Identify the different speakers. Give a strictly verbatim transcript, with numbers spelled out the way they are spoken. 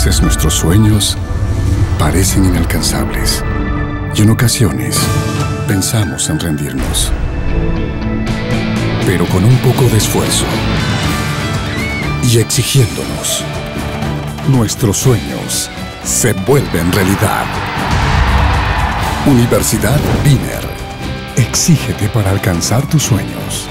Speaker 1: veces nuestros sueños parecen inalcanzables y en ocasiones pensamos en rendirnos. Pero con un poco de esfuerzo y exigiéndonos, nuestros sueños se vuelven realidad. Universidad Biner. Exígete para alcanzar tus sueños.